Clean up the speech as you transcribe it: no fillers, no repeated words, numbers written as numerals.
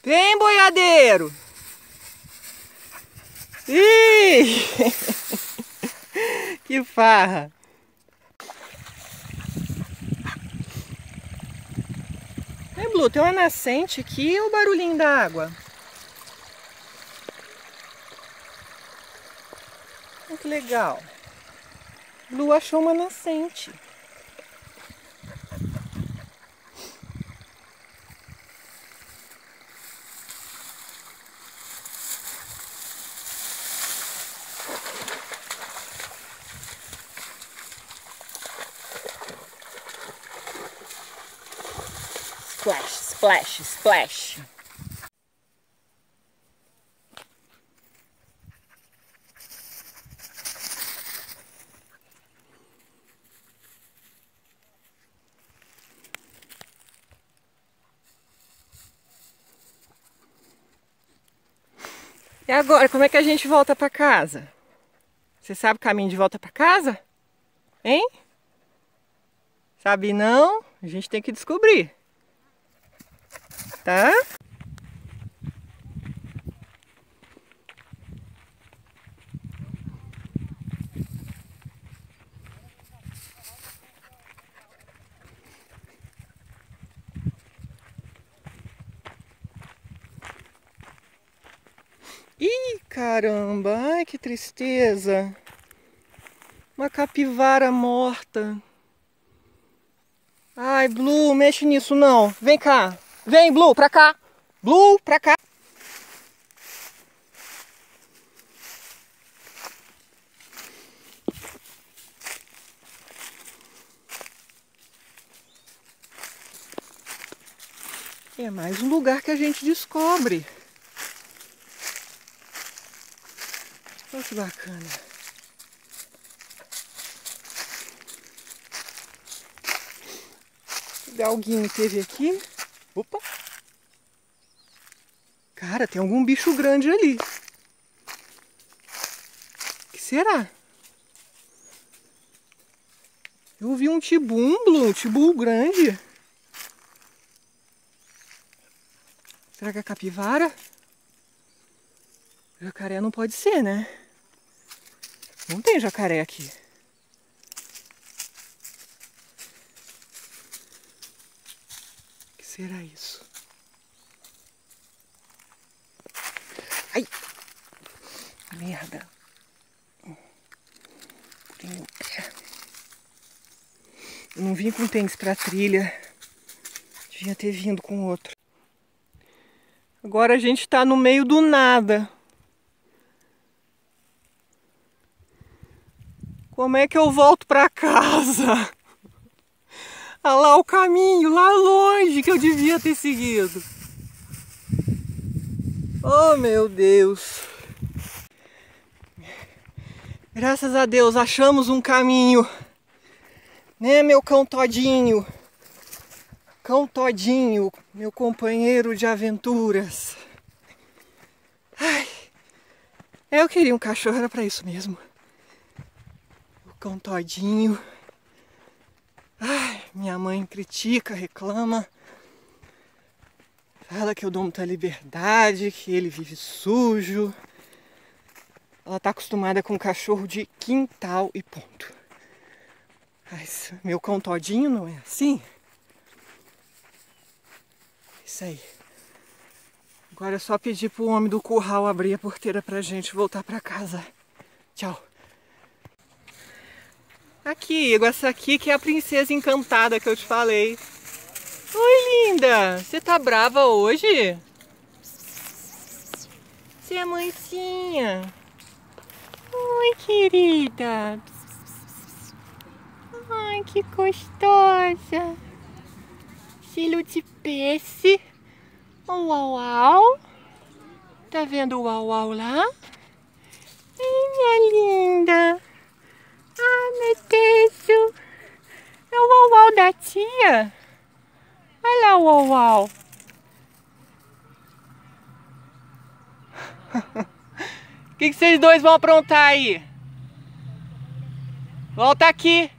Vem, boiadeiro! Ih! Que farra! Ei, Blue, tem uma nascente aqui ou o barulhinho da água? Olha que legal! Blue achou uma nascente. Splash, splash, splash. E agora, como é que a gente volta para casa? Você sabe o caminho de volta para casa? Hein? Sabe não? A gente tem que descobrir. Tá? Ih, caramba! Ai, que tristeza! Uma capivara morta. Ai, Blue, mexe nisso não. Vem cá. Vem, Blue, pra cá. Blue, pra cá. É mais um lugar que a gente descobre. Olha que bacana. Que galguinho teve aqui. Opa! Cara, tem algum bicho grande ali. O que será? Eu vi um tibum, Blue, um tibu grande. Será que é capivara? Jacaré não pode ser, né? Não tem jacaré aqui. O que será isso? Ai! Merda! Tem o pé. Eu não vim com tênis pra trilha. Devia ter vindo com outro. Agora a gente tá no meio do nada. Como é que eu volto pra casa? Olha lá o caminho, lá longe, que eu devia ter seguido. Oh, meu Deus. Graças a Deus, achamos um caminho. Né, meu cão todinho? Cão todinho, meu companheiro de aventuras. Ai, eu queria um cachorro, era pra isso mesmo. O cão todinho. Ai, minha mãe critica, reclama. Fala que eu dou muita liberdade, que ele vive sujo. Ela tá acostumada com cachorro de quintal e ponto. Mas meu cão todinho não é assim. Isso aí. Agora é só pedir pro homem do curral abrir a porteira pra gente voltar pra casa. Tchau. Aqui, essa aqui que é a princesa encantada que eu te falei. Oi, linda! Você tá brava hoje? Você é mansinha. Oi, querida. Ai, que gostosa. Filho de peixe. Uau, uau. Tá vendo o uau, uau lá? Ai, minha linda. Ah, meu Deus. É o uau, uau da tia. Olha lá o uau, uau. O que vocês dois vão aprontar aí? Volta aqui.